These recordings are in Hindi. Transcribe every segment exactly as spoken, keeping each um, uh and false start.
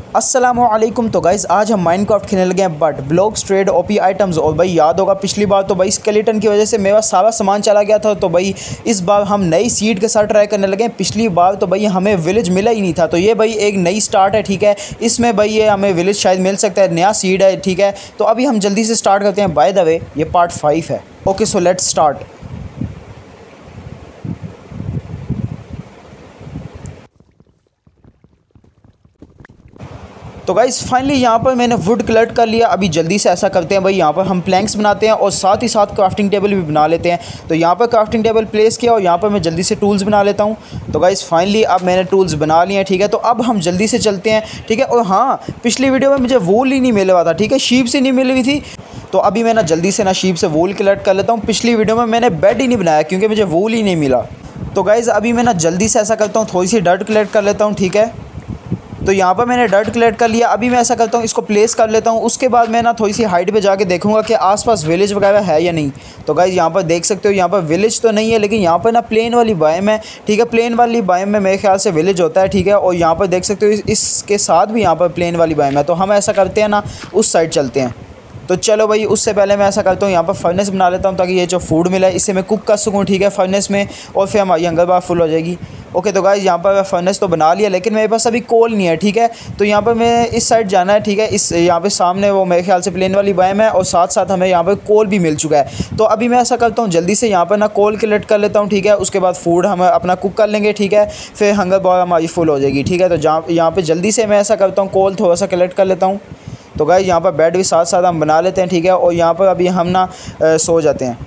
अस्सलामुअलैकुम। तो गाइज़ आज हम माइनक्राफ्ट खेलने लगे हैं but blocks trade OP items. और भाई याद होगा पिछली बार तो भाई स्केलेटन की वजह से मेरा सारा सामान चला गया था। तो भाई इस बार हम नई सीड के साथ ट्राई करने लगे हैं। पिछली बार तो भाई हमें विलेज मिला ही नहीं था, तो ये भाई एक नई स्टार्ट है। ठीक है, इसमें भाई ये हमें विलेज शायद मिल सकता है, नया सीड है। ठीक है, तो अभी हम जल्दी से स्टार्ट करते हैं। बाय द वे ये पार्ट फाइव है। Okay so let's start. तो गाइज़ फाइनली यहाँ पर मैंने वुड कलेक्ट कर लिया। अभी जल्दी से ऐसा करते हैं भाई, यहाँ पर हम प्लैंक्स बनाते हैं और साथ ही साथ क्राफ्टिंग टेबल भी बना लेते हैं। तो यहाँ पर क्राफ्टिंग टेबल प्लेस किया और यहाँ पर मैं जल्दी से टूल्स बना लेता हूँ। तो गाइज़ फाइनली अब मैंने टूल्स बना लिए हैं। ठीक है, तो अब हम जल्दी से चलते हैं। ठीक है, और हाँ पिछली वीडियो में मुझे वूल ही नहीं मिल रहा था। ठीक है, शीप से नहीं मिल रही थी, तो अभी मैं ना जल्दी से ना शीप से वूल कलेक्ट कर लेता हूँ। पिछली वीडियो में मैंने बेड ही नहीं बनाया क्योंकि मुझे वूल ही नहीं मिला। तो गाइज़ अभी मैं ना जल्दी से ऐसा करता हूँ, थोड़ी सी डर्ट कलेक्ट कर लेता हूँ। ठीक है, तो यहाँ पर मैंने डर्ट कलेक्ट कर लिया। अभी मैं ऐसा करता हूँ, इसको प्लेस कर लेता हूँ। उसके बाद मैं ना थोड़ी सी हाइट पे जाके देखूंगा कि आसपास विलेज वगैरह है या नहीं। तो गाइस यहाँ पर देख सकते हो, यहाँ पर विलेज तो नहीं है, लेकिन यहाँ पर ना प्लेन वाली बायम है। ठीक है, प्लेन वाली बायम में मेरे ख्याल से विलेज होता है। ठीक है, और यहाँ पर देख सकते हो इसके साथ भी यहाँ पर प्लेन वाली बायम है। तो हम ऐसा करते हैं ना, उस साइड चलते हैं। तो चलो भाई, उससे पहले मैं ऐसा करता हूँ, यहाँ पर फर्नेस बना लेता हूँ ताकि ये जो फूड मिला है इससे मैं कुक कर सकूँ। ठीक है, फर्नेस में, और फिर हमारी हंगर बार फुल हो जाएगी। ओके, तो गाइस यहाँ पर फर्नेस तो बना लिया, लेकिन मेरे पास अभी कोल नहीं है। ठीक है, तो यहाँ पर मैं इस साइड जाना है। ठीक है, इस यहाँ पे सामने वो मेरे ख्याल से प्लेन वाली बायम है और साथ साथ हमें यहाँ पर कोल भी मिल चुका है। तो अभी मैं ऐसा करता हूँ, जल्दी से यहाँ पर ना कोल कलेक्ट कर लेता हूँ। ठीक है, उसके बाद फूड हम अपना कुक कर लेंगे। ठीक है, फिर हंगर बार हमारी फुल हो जाएगी। ठीक है, तो जहाँ यहाँ पर जल्दी से मैं ऐसा करता हूँ, कोल थोड़ा सा कलेक्ट कर लेता हूँ। तो गाइस यहाँ पर बेड भी साथ साथ हम बना लेते हैं। ठीक है, और यहाँ पर अभी हम ना सो जाते हैं।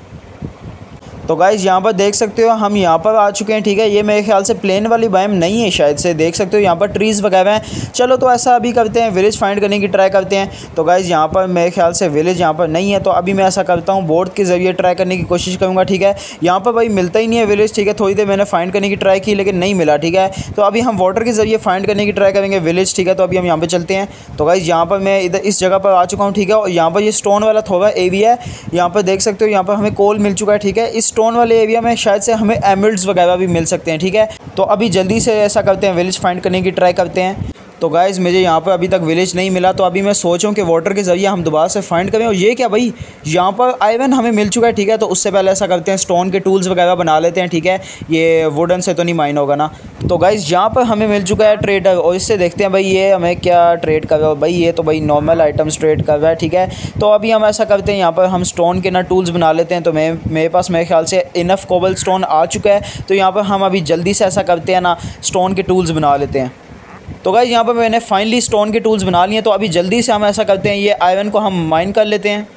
तो गाइज़ यहाँ पर देख सकते हो हम यहाँ पर आ चुके हैं। ठीक है, ये मेरे ख्याल से प्लेन वाली बायम नहीं है शायद से, देख सकते हो यहाँ पर ट्रीज़ वगैरह हैं। चलो तो ऐसा अभी करते हैं, विलेज फाइंड करने की ट्राई करते हैं। तो गाइज़ यहाँ पर मेरे ख्याल से विलेज यहाँ पर नहीं है, तो अभी मैं ऐसा करता हूँ, बोर्ड के ज़रिए ट्राई करने की कोशिश करूँगा। ठीक है, यहाँ पर भाई मिलता ही नहीं है विलेज। ठीक है, थोड़ी देर मैंने फाइंड करने की ट्राई की लेकिन नहीं मिला। ठीक है, तो अभी हम वाटर के ज़रिए फाइंड करने की ट्राई करेंगे विलेज। ठीक है, तो अभी हम यहाँ पर चलते हैं। तो गाइज़ यहाँ पर मैं इधर इस जगह पर आ चुका हूँ। ठीक है, और यहाँ पर ये स्टोन वाला थोड़ा एरिया है, यहाँ पर देख सकते हो, यहाँ पर हमें कोल मिल चुका है। ठीक है, इस स्टोन वाले एरिया में शायद से हमें एमरल्ड्स वगैरह भी मिल सकते हैं। ठीक है, तो अभी जल्दी से ऐसा करते हैं, विलेज फाइंड करने की ट्राई करते हैं। तो गाइज़ मुझे यहाँ पर अभी तक विलेज नहीं मिला, तो अभी मैं सोच रहा हूँ कि वाटर के ज़रिए हम दोबारा से फाइंड करें। और ये क्या भाई, यहाँ पर आयरन हमें मिल चुका है। ठीक है, तो उससे पहले ऐसा करते हैं, स्टोन के टूल्स वगैरह बना लेते हैं। ठीक है, ये वुडन से तो नहीं माइन होगा ना। तो गाइज़ यहाँ पर हमें मिल चुका है ट्रेडर, और इससे देखते हैं भाई ये हमें क्या ट्रेड कर रहा है। भाई ये तो भाई नॉर्मल आइटम्स ट्रेड कर रहा है। ठीक है, तो अभी हम ऐसा करते हैं, यहाँ पर हम स्टोन के ना टूल्स बना लेते हैं। तो मैं मेरे पास मेरे ख्याल से इनफ कोबल स्टोन आ चुका है। तो यहाँ पर हम अभी जल्दी से ऐसा करते हैं ना, स्टोन के टूल्स बना लेते हैं। तो गाइज़ यहाँ पर मैंने फाइनली स्टोन के टूल्स बना लिए। तो अभी जल्दी से हम ऐसा करते हैं, ये आयरन को हम माइन कर लेते हैं।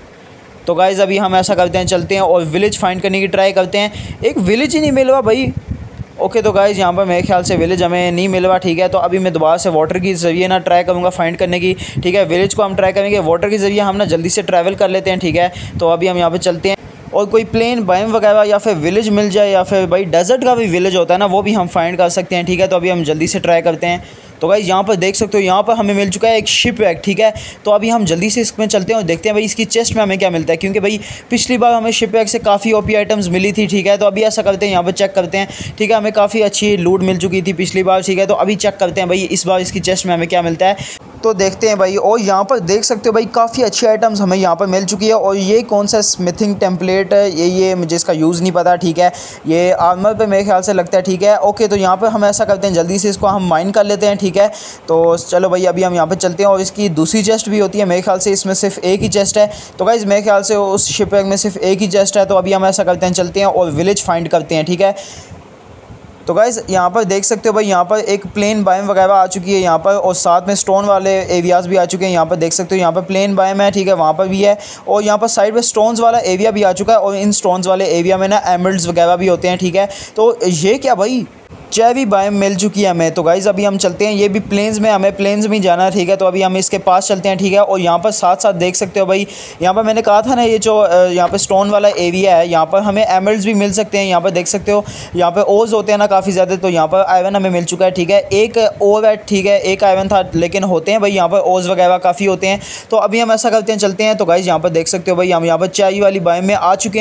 तो गाइज़ अभी हम ऐसा करते हैं, चलते हैं और विलेज फाइंड करने की ट्राई करते हैं। एक विलेज ही नहीं मिल रहा भाई। ओके, तो गाइज़ यहाँ पर मेरे ख्याल से विलेज हमें नहीं मिल रहा। ठीक है, तो अभी मैं दोबारा से वाटर के ज़रिए ना ट्राई करूँगा फाइंड करने की। ठीक है, विलेज को हम ट्राई करेंगे, वाटर के ज़रिए हम ना जल्दी से ट्रैवल कर लेते हैं। ठीक है, तो अभी हम यहाँ पर चलते हैं और कोई प्लेन बायम वगैरह या फिर विलेज मिल जाए, या फिर भाई डेजर्ट का भी विलेज होता है ना, वो भी हम फाइंड कर सकते हैं। ठीक है, तो अभी हम जल्दी से ट्राई करते हैं। तो गाइज़ यहाँ पर देख सकते हो, यहाँ पर हमें मिल चुका है एक शिप वैग। ठीक है, तो अभी हम जल्दी से इसमें चलते हैं और देखते हैं भाई इसकी चेस्ट में हमें क्या मिलता है, क्योंकि भाई पिछली बार हमें शिप वैग से काफ़ी ओपी आइटम्स मिली थी। ठीक है, तो अभी ऐसा करते हैं, यहाँ पर चेक करते हैं। ठीक है, हमें काफ़ी अच्छी लूट मिल चुकी थी पिछली बार। ठीक है, तो अभी चेक करते हैं भाई इस बार इसकी चेस्ट में हमें क्या मिलता है। तो देखते हैं भाई, और यहाँ पर देख सकते हो भाई काफ़ी अच्छी आइटम्स हमें यहाँ पर मिल चुकी है। और ये कौन सा स्मिथिंग टेम्पलेट है, ये ये मुझे इसका यूज़ नहीं पता। ठीक है, ये आर्मर पे मेरे ख्याल से लगता है। ठीक है, ओके, तो यहाँ पर हम ऐसा करते हैं, जल्दी से इसको हम माइन कर लेते हैं। ठीक है, तो चलो भाई अभी हम यहाँ पर चलते हैं। और इसकी दूसरी चेस्ट भी होती है मेरे ख्याल से, इसमें सिर्फ एक ही चेस्ट है। तो गाइज़ मेरे ख्याल से उस शिप में सिर्फ एक ही चेस्ट है। तो अभी हम ऐसा करते हैं, चलते हैं और विलेज फाइंड करते हैं। ठीक है, तो गाइज़ यहाँ पर देख सकते हो भाई, यहाँ पर एक प्लेन बायम वगैरह आ चुकी है यहाँ पर, और साथ में स्टोन वाले एरियाज़ भी आ चुके हैं। यहाँ पर देख सकते हो, यहाँ पर प्लेन बायम है। ठीक है, वहाँ पर भी है, और यहाँ पर साइड में स्टोन्स वाला एरिया भी आ चुका है। और इन स्टोन्स वाले एरिया में ना एमरल्ड्स वगैरह भी होते हैं। ठीक है, तो ये क्या भाई, चेवी बायम मिल चुकी है हमें। तो गाइज़ अभी हम चलते हैं, ये भी प्लेन्स में, हमें प्लेन्स में जाना है। ठीक है, तो अभी हम इसके पास चलते हैं। ठीक है, और यहाँ पर साथ साथ देख सकते हो भाई, यहाँ पर मैंने कहा था ना, ये जो यहाँ पर स्टोन वाला एरिया है, यहाँ पर हमें एमरल्ड्स भी मिल सकते हैं। यहाँ पर देख सकते हो, यहाँ पर ओज होते हैं ना काफ़ी ज़्यादा। तो यहाँ पर आयरन हमें मिल चुका है। ठीक है, एक ओर है। ठीक है, एक आयरन था, लेकिन होते हैं भाई यहाँ पर ओज वगैरह काफ़ी होते हैं। तो अभी हम ऐसा करते हैं, चलते हैं। तो गाइज़ यहाँ पर देख सकते हो भाई, हम यहाँ पर चाय वाली बायम में आ चुके हैं।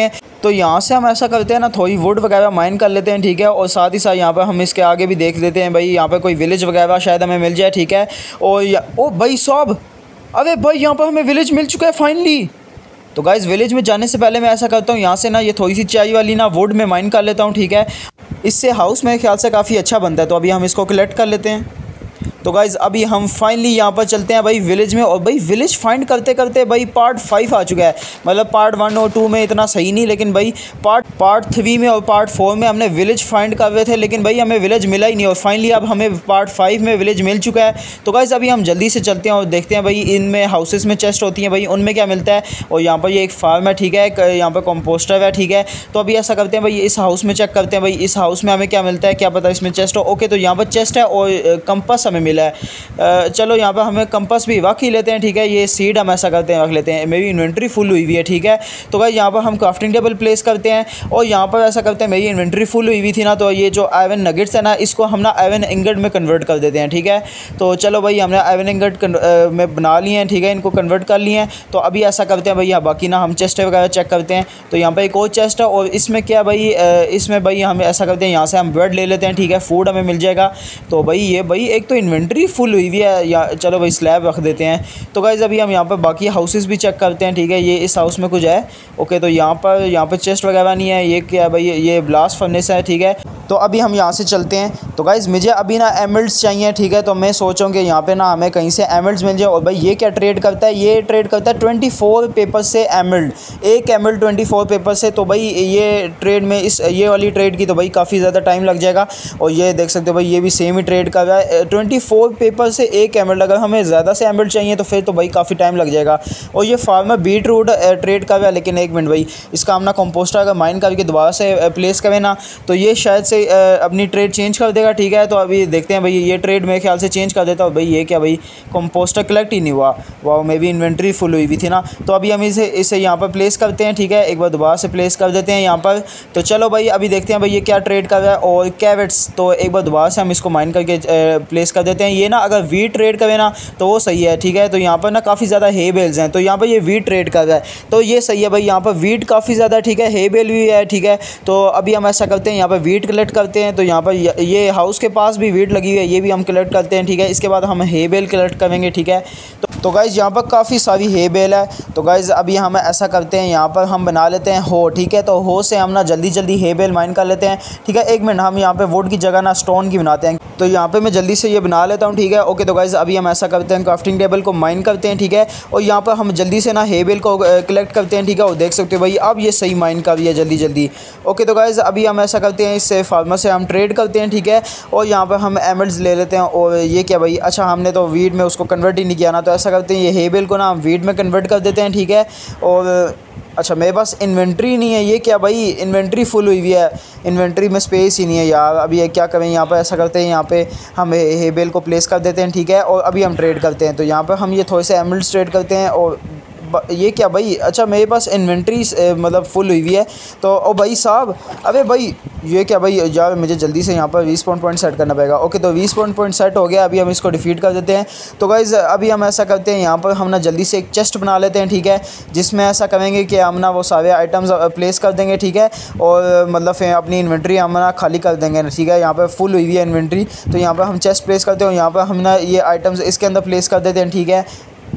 तो यहाँ से हम ऐसा करते हैं ना, थोड़ी वुड वगैरह माइन कर लेते हैं, ठीक है। और साथ ही साथ यहाँ पर हम इसके आगे भी देख लेते हैं भाई, यहाँ पर कोई विलेज वगैरह शायद हमें मिल जाए, ठीक है। और ओ भाई साहब, अरे भाई यहाँ पर हमें विलेज मिल चुका है फाइनली। तो गाइज़ विलेज में जाने से पहले मैं ऐसा करता हूँ, यहाँ से ना ये थोड़ी सी चाय वाली ना वुड में माइन कर लेता हूँ, ठीक है। इससे हाउस मेरे ख्याल से काफ़ी अच्छा बनता है। तो अभी हम इसको कलेक्ट कर लेते हैं। तो गाइज़ अभी हम फाइनली यहाँ पर चलते हैं भाई विलेज में। और भाई विलेज फाइंड करते करते भाई पार्ट फाइव आ चुका है। मतलब पार्ट वन और टू में इतना सही नहीं, लेकिन भाई पार्ट पार्ट थ्री में और पार्ट फोर में हमने विलेज फाइंड कर रहे थे, लेकिन भाई हमें विलेज मिला ही नहीं। और फाइनली अब हमें पार्ट फाइव में विलेज मिल चुका है। तो गाइज़ अभी हम जल्दी से चलते हैं और देखते हैं भाई इनमें हाउसेस में चेस्ट होती हैं भाई, उनमें क्या मिलता है। और यहाँ पर ये एक फार्म है, ठीक है, यहाँ पर कंपोस्टर है, ठीक है। तो अभी ऐसा करते हैं भाई, इस हाउस में चेक करते हैं भाई इस हाउस में हमें क्या मिलता है, क्या पता इसमें चेस्ट हो। ओके, तो यहाँ पर चेस्ट है और कंपास हमें मिला है। चलो यहाँ पर हमें कंपास भी रख ही लेते हैं, ठीक है। ये सीड हम ऐसा करते हैं रख लेते हैं। मेरी इन्वेंट्री फुल हुई हुई है, ठीक है। तो भाई यहाँ पर हम क्राफ्टिंग टेबल प्लेस करते हैं और यहाँ पर ऐसा करते हैं, मेरी इन्वेंट्री फुल हुई हुई थी ना, तो ये जो आयरन नगेट्स है ना, इसको हम ना आयरन इंगट में कन्वर्ट कर देते हैं, ठीक है। तो चलो भाई हमने आयरन इंगट में बना लिए हैं, ठीक है, इनको कन्वर्ट कर लिए हैं। तो अभी ऐसा करते हैं भैया, बाकी ना हम चेस्ट वगैरह चेक करते हैं। तो यहाँ पर एक और चेस्ट है और इसमें क्या भाई, इसमें भाई हम ऐसा करते हैं, यहाँ से हम ब्रेड ले लेते हैं, ठीक है, फूड हमें मिल जाएगा। तो भाई ये भाई एक तो इन्वेंट्री फुल हुई हुई है या, चलो भाई स्लैब रख देते हैं। तो गाइज़ अभी हम यहाँ पर बाकी हाउसेस भी चेक करते हैं, ठीक है। ये इस हाउस में कुछ है, ओके। तो यहाँ पर यहाँ पर चेस्ट वगैरह नहीं है। ये क्या है भाई, ये ब्लास्ट फर्नेस है, ठीक है। तो अभी हम यहाँ से चलते हैं। तो गाइज़ मुझे अभी ना एमल्ड्स चाहिए, ठीक है। तो मैं सोच रहा हूँ कि यहाँ पे ना हमें कहीं से एमल्ड्स मिल जाए। और भाई ये क्या ट्रेड करता है, ये ट्रेड करता है ट्वेंटी फोर पेपर से एमल्ड, एक एमल्ड ट्वेंटी फोर पेपर से। तो भाई ये ट्रेड में इस ये वाली ट्रेड की तो भाई काफ़ी ज़्यादा टाइम लग जाएगा। और ये देख सकते हो भाई, ये भी सेम ही ट्रेड कर रहा है, ट्वेंटी फोर पेपर से एक एमल्ड। अगर हमें ज़्यादा से एमल्ड चाहिए तो फिर तो भाई काफ़ी टाइम लग जाएगा। और ये फार्मर बीट रूट ट्रेड कर रहा है, लेकिन एक मिनट भाई, इसका हम ना कंपोस्टर अगर माइन करके दोबारा से प्लेस करें ना, तो ये शायद से अपनी ट्रेड चेंज कर देगा, ठीक है। तो अभी देखते हैं भाई, ये ट्रेड मेरे ख्याल से चेंज कर देता है। भाई ये क्या भाई, कंपोस्टर कलेक्ट ही नहीं हुआ। वाह, मे भी इन्वेंट्री फुल हुई हुई थी ना। तो अभी हम इसे इसे यहाँ पर प्लेस करते हैं, ठीक है, एक बार दोबारा से प्लेस कर देते हैं यहाँ पर। तो चलो भाई अभी देखते हैं भाई ये क्या ट्रेड कर रहा है। और कैवेट्स, तो एक बार दोबारा से हम इसको माइन करके प्लेस कर देते हैं। ये ना अगर वीट ट्रेड करे ना तो वो सही है, ठीक है। तो यहाँ पर ना काफ़ी ज़्यादा हे बेल्स हैं, तो यहाँ पर ये वीट ट्रेड कर रहा है, तो ये सही है भाई। यहाँ पर वीट काफ़ी ज़्यादा, ठीक है, हे बेल भी है, ठीक है। तो अभी हम ऐसा करते हैं, यहाँ पर वीट कलेक्ट करते हैं। तो यहाँ पर ये हाउस के पास भी वीट लगी हुई है, ये भी हम कलेक्ट करते हैं, ठीक है। इसके बाद हम हे बेल कलेक्ट करेंगे, ठीक है। तो तो गाइज़ यहाँ पर काफ़ी सारी हे बेल है। तो गाइज़ अभी हम ऐसा करते हैं, यहाँ पर हम बना लेते हैं हो, ठीक है। तो हो से हम ना जल्दी जल्दी हे बेल माइन कर लेते हैं, ठीक है। एक मिनट, हम यहाँ पे वुड की जगह ना स्टोन की बनाते हैं। तो यहाँ पे मैं जल्दी से ये बना लेता हूँ, ठीक है। ओके, तो गाइज़ अभी हम ऐसा करते हैं, क्राफ्टिंग टेबल को माइन करते हैं, ठीक है। और यहाँ पर हम जल्दी से ना हे बेल को कलेक्ट करते हैं, ठीक है। और देख सकते हो भाई अब ये सही माइन कर रही है जल्दी जल्दी। ओके, तो गाइज़ अभी हम ऐसा करते हैं, इससे फार्मर से हम ट्रेड करते हैं, ठीक है। और यहाँ पर हम एमल्ड्स ले लेते हैं। और ये क्या भाई, अच्छा हमने तो वीड में उसको कन्वर्ट ही नहीं किया ना। तो ऐसा करते हैं, ये हे बेल को ना हम वीड में कन्वर्ट कर देते हैं, ठीक है। और अच्छा मेरे पास इन्वेंट्री नहीं है, ये क्या भाई, इन्वेंट्री फुल हुई हुई है, इन्वेंट्री में स्पेस ही नहीं है यार। अभी ये क्या करें, यहाँ पर ऐसा करते हैं, यहाँ पे हम हे बेल को प्लेस कर देते हैं, ठीक है। और अभी हम ट्रेड करते हैं। तो यहाँ पर हम ये थोड़े से एमल्ड्स ट्रेड करते हैं। और ये क्या भाई, अच्छा मेरे पास इन्वेंट्री मतलब फुल हुई हुई है। तो ओ भाई साहब, अबे भाई ये क्या भाई यार, मुझे जल्दी से यहाँ पर वीस पॉइंट पॉइंट सेट करना पड़ेगा। ओके, तो वीस पॉइंट पॉइंट सेट हो गया। अभी हम इसको डिफीट कर देते हैं। तो गाइज़ अभी हम ऐसा करते हैं, यहाँ पर हम ना जल्दी से एक चेस्ट बना लेते हैं, ठीक है। जिसमें ऐसा करेंगे कि हम ना वो सारे आइटम्स प्लेस कर देंगे, ठीक है। और मतलब फिर अपनी इन्वेंट्री हम ना खाली कर देंगे, ठीक है। यहाँ पर फुल हुई हुई है इन्वेंट्री। तो यहाँ पर हम चेस्ट प्लेस करते हैं और यहाँ पर हम ना ये आइटम्स इसके अंदर प्लेस कर देते हैं, ठीक है।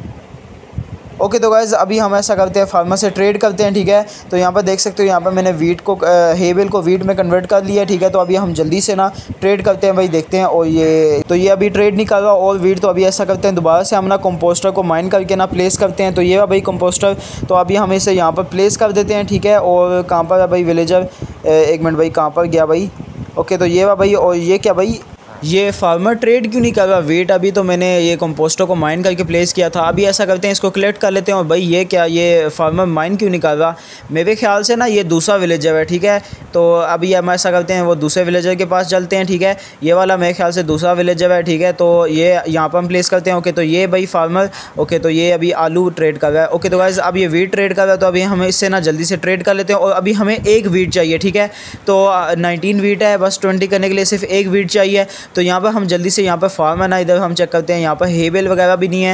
ओके, तो गाइज़ अभी हम ऐसा करते हैं, फार्मर से ट्रेड करते हैं, ठीक है। तो यहाँ पर देख सकते हो, यहाँ पर मैंने वीट को हे बेल को वीट में कन्वर्ट कर लिया, ठीक है। तो अभी हम जल्दी से ना ट्रेड करते हैं भाई, देखते हैं। और ये तो ये अभी ट्रेड नहीं कर रहा और वीट। तो अभी ऐसा करते हैं, दोबारा से हम ना कंपोस्टर को माइन करके ना प्लेस करते हैं। तो ये भाई कंपोस्टर, तो अभी हम इसे यहाँ पर प्लेस कर देते हैं, ठीक है। और कहाँ पर है भाई विलेजर, एक मिनट भाई, कहाँ पर गया भाई। ओके, तो ये भाई, और ये क्या भाई, ये फार्मर ट्रेड क्यों नहीं कर रहा, वेट। अभी तो मैंने ये कंपोस्टर को माइन करके प्लेस किया था। अभी ऐसा करते हैं, इसको कलेक्ट कर लेते हैं। और भाई ये क्या, ये फार्मर माइन क्यों नहीं कर रहा। मेरे ख्याल से ना ये दूसरा विलेजर है, ठीक है। तो अभी हम ऐसा करते हैं, वो दूसरे विलेजर के पास चलते हैं, ठीक है। ये वाला मेरे ख्याल से दूसरा विलेजर है, ठीक है। तो ये यहाँ पर हम प्लेस करते हैं। ओके, तो ये भाई फार्मर, ओके, तो ये अभी आलू ट्रेड कर रहा है। ओके, तो गाइस अब ये वीट ट्रेड कर रहा है। तो अभी हम इससे ना जल्दी से ट्रेड कर लेते हैं। और अभी हमें एक वीट चाहिए, ठीक है। तो नाइनटीन वीट है, बस ट्वेंटी करने के लिए सिर्फ एक वीट चाहिए। तो यहाँ पर हम जल्दी से यहाँ पर फार्म है ना, इधर हम चेक करते हैं, यहाँ पर हे बेल वगैरह भी नहीं है।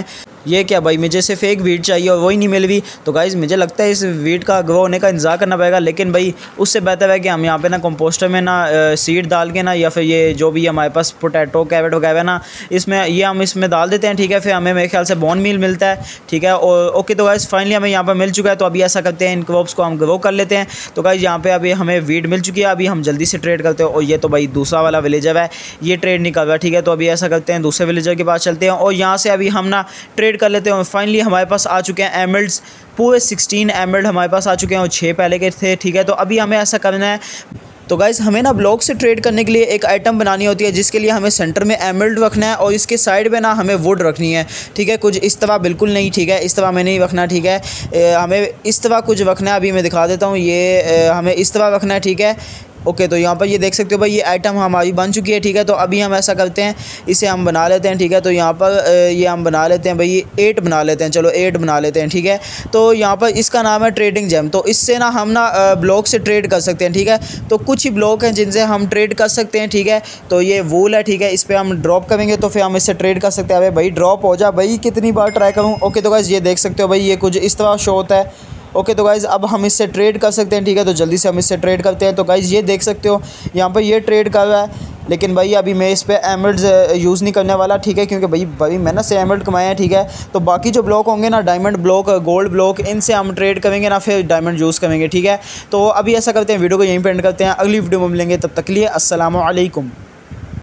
ये क्या भाई, मुझे सिर्फ एक वीट चाहिए और वही नहीं मिल रही। तो गाइज़ मुझे लगता है इस वीट का ग्रो होने का इंतजार करना पड़ेगा, लेकिन भाई उससे बेहतर है कि हम यहाँ पे ना कंपोस्टर में ना सीड डाल के ना, या फिर ये जो भी हमारे पास पोटैटो कैरेट वगैरह ना, इसमें ये हम इसमें डाल देते हैं, ठीक है। फिर हमें मेरे ख्याल से बोन मील मिलता है, ठीक है। और ओके, तो गाइज़ फाइनली हमें यहाँ पर मिल चुका है। तो अभी ऐसा करते हैं, इन क्रॉप्स को हम ग्रो कर लेते हैं। तो गाइज़ यहाँ पे अभी हमें वीट मिल चुकी है, अभी हम जल्दी से ट्रेड करते हैं। और ये तो भाई दूसरा वाला विलेजर है, ये ट्रेड नहीं कर रहा, ठीक है। तो अभी ऐसा करते हैं, दूसरे विलेजर के पास चलते हैं और यहाँ से अभी हम ना ट्रेड कर लेते हैं। और फाइनली हमारे पास आ चुके हैं एमरल्ड्स, पूरे सोलह एमरल्ड हमारे पास आ चुके हैं और छः पहले के थे, ठीक है। तो अभी हमें ऐसा करना है, तो गाइज़ हमें ना ब्लॉक से ट्रेड करने के लिए एक आइटम बनानी होती है, जिसके लिए हमें सेंटर में एमरल्ड रखना है और इसके साइड में ना हमें वुड रखनी है, ठीक है। कुछ इस तरह बिल्कुल नहीं, ठीक है, इस तरह में नहीं रखना, ठीक है। ए, हमें इस तरह कुछ रखना है, अभी मैं दिखा देता हूँ। ये ए, हमें इस तरह रखना है, ठीक है। ओके, तो यहाँ पर ये देख सकते हो भाई, ये आइटम हमारी बन चुकी है, ठीक है। तो अभी हम ऐसा करते हैं, इसे हम बना लेते हैं, ठीक है। तो यहाँ पर ये हम बना लेते हैं भाई, ये एट बना लेते हैं, चलो एट बना लेते हैं, ठीक है। तो यहाँ पर इसका नाम है ट्रेडिंग जेम। तो इससे ना हम ना ब्लॉक से ट्रेड कर सकते हैं, ठीक है। तो कुछ ही ब्लॉक हैं जिनसे हम ट्रेड कर सकते हैं, ठीक है। तो ये वूल है, ठीक है, इस पर हम ड्रॉप करेंगे तो फिर हम इससे ट्रेड कर सकते हैं। अरे भाई ड्रॉप हो जा भाई, कितनी बार ट्राई करूँ। ओके, तो गाइस ये देख सकते हो भाई, ये कुछ इस तरह शो होता है। ओके, तो गाइज़ अब हम इससे ट्रेड कर सकते हैं, ठीक है। तो जल्दी से हम इससे ट्रेड करते हैं। तो गाइज़ ये देख सकते हो यहाँ पर ये ट्रेड कर रहा है, लेकिन भाई अभी मैं इस पर एमरल्ड्स यूज़ नहीं करने वाला, ठीक है, क्योंकि भाई भाई मैंने से एमरल्ड कमाए हैं, ठीक है। तो बाकी जो ब्लॉक होंगे ना, डायमंड ब्लॉक, गोल्ड ब्लॉक, इनसे हम ट्रेड करेंगे ना, फिर डायमंड यूज़ करेंगे, ठीक है। तो अभी ऐसा करते हैं, वीडियो को यहीं पे एंड करते हैं, अगली वीडियो में मिलेंगे, तब तक के लिए अस्सलाम वालेकुम।